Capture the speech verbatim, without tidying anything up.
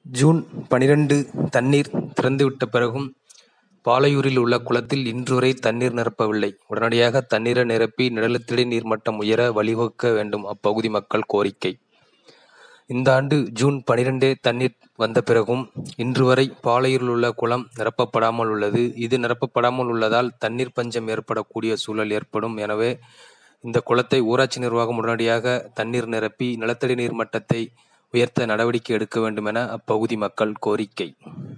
June பனிரெண்டு தண்ணீர் திறந்துவிட்ட பிறகும் பாலையூரில் உள்ள குளத்தில் இன்றுவரை தண்ணீர் நிரப்பவில்லை. உடனடியாக தண்ணீரை நிரப்பி நிலத்தடி நீர்மட்டம் உயர வழிவகுக்க வேண்டும் அப்பகுதி மக்கள் கோரிக்கை. இந்த ஆண்டு ஜூன் பனிரெண்டே தண்ணீர் வந்த பிறகும் இன்றுவரை பாலையூரில் உள்ள குளம் நிரப்பப்படாமல் உள்ளது. இது நிரப்பப்படாமல் உள்ளதால் தண்ணீர் பஞ்சம் ஏற்படக்கூடிய சூழல் ஏற்படும். எனவே இந்த குளத்தை ஊராட்சி நிர்வாகம் உடனடியாக தண்ணீர் நிரப்பி நிலத்தடி நீர் மட்டத்தை உயர்த்த நடவடிக்கை எடுக்க வேண்டும் என அப்பகுதி மக்கள் கோரிக்கை.